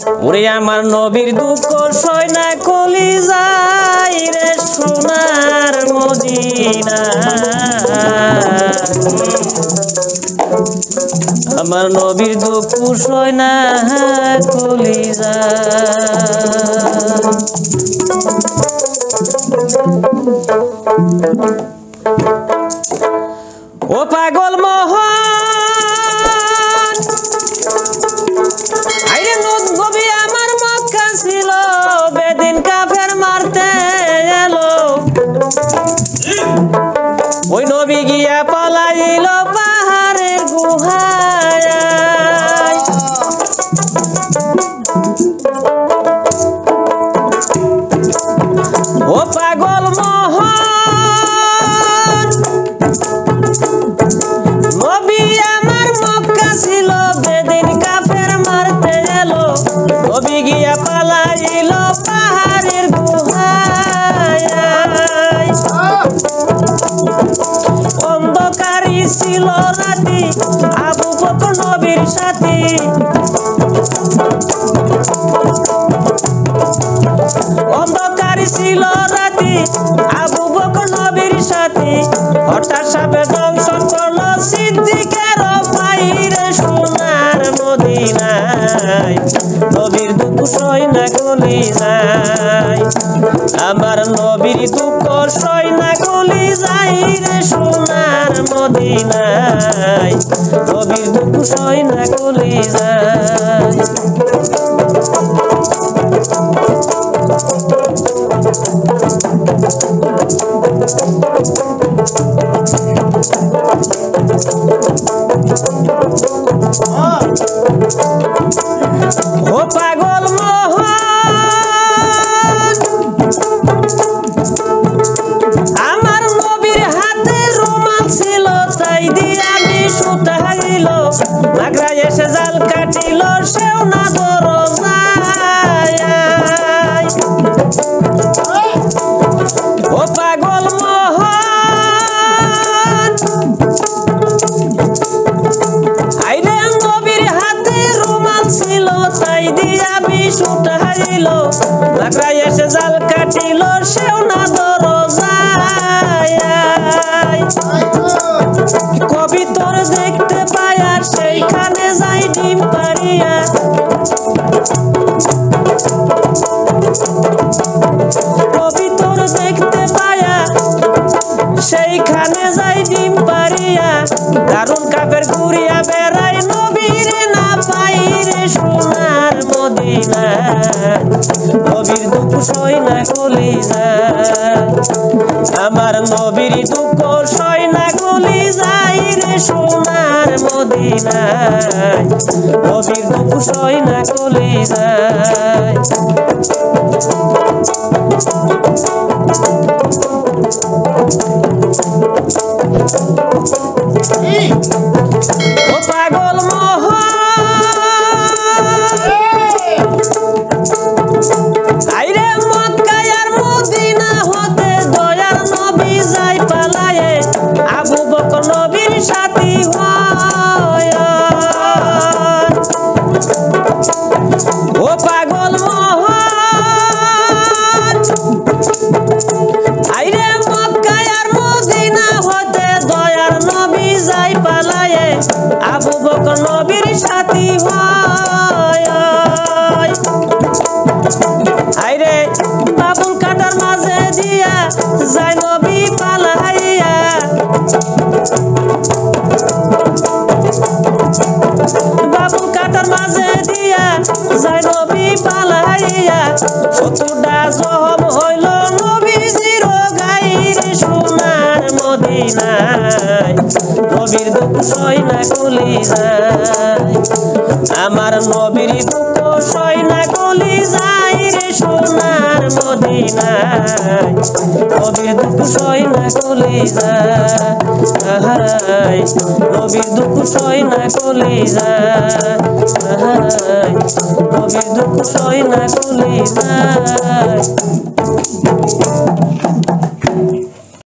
ওরে আমার নবীর দুঃখ সয় না কলিজায় রে সোনার মদিনা আমার নবীর দুঃখ সয় না কলিজা ও পাগল মোহন আইরে নবী আমার মক্কা ছিল বেদিন কাফের মারতে এলো ওই নবী গিয়া পলাইল পাহাড়ের গুহায় ও পাগল মোহন নবী আমার মক্কা ছিল বেদিন কাফের মারতে এলো নবী গিয়া পালাইল পাহাড়ের গুহায় অন্ধকারী ছিল রাতি আবু বকর নবীর সাথী অন্ধকারী ছিল রাতি আবু বকর নবীর সাথী হঠাৎ সাপে দংশন করলো সিদ্দিকের পাইরে সোনার মদিনায় নবীর দুঃখ সয় না কলিজায় আমার নবীর দুঃখ সয় না কলিজায় রে সোনার মদিনায় নবীর দুঃখ সয় না কলিজায় ও পাগল মোহন আমার নবীর হাতে রুমাল ছিল তাই দিয়ে আমি শুটাইল নাগরা এসে জাল কাটিল সেও না দরজায় ও পাগল মোহন আইরে নবীর হাতে রুমাল ছিল তাই দিয়ে আমি শুটাইল নাগরা এসে জাল কাটিল সেও না দরজায় কবি তোর দেখতে পাই আর সেইখানে যাই ডিম পাড়িয়া কবি তোর দেখতে পায়া সেইখানে যাই ডিম পাড়িয়া দারুণ কাপের ঘুরিয়া বেড়াই নবীরে না পাই রে সোনার মদিনা নবীর দুঃখ সয় না কলিজায় আমার নবীর দুঃখ সয় না কলিজায় রে সোনার মদিনায় নবীর দুঃখ সয় না কলিজায় ও পাগল মোহন আইরে মক্কা আর মদিনা হতে দয়ার নবী যাই পালায়ে আবু বকর নবীর সাথী হয় ও পাগল মোহন আইরে মক্কা আর মদিনা হতে দয়ার নবী যাই পালায়ে আবু বকর নবীর সাথী হয় আইরে বাবুল কাটার মাঝে দিয়া যায় নবী পালাইয়া বাবুল কাটার মাঝে দিয়া যায় নবী পালাইয়া শত্রুটা জহম হইল নবীজির গাইরে সোনার মদিনায় নবীর দুঃখ সয় না কলিজায় আমার নবীর দুঃখ সয় না কলিজায় রে সোনার মদিনায় নবীর দুঃখ সয় না কলিজায় নবীর দুঃখ সয় না কলিজায় নবীর দুঃখ সয় না কলিজায়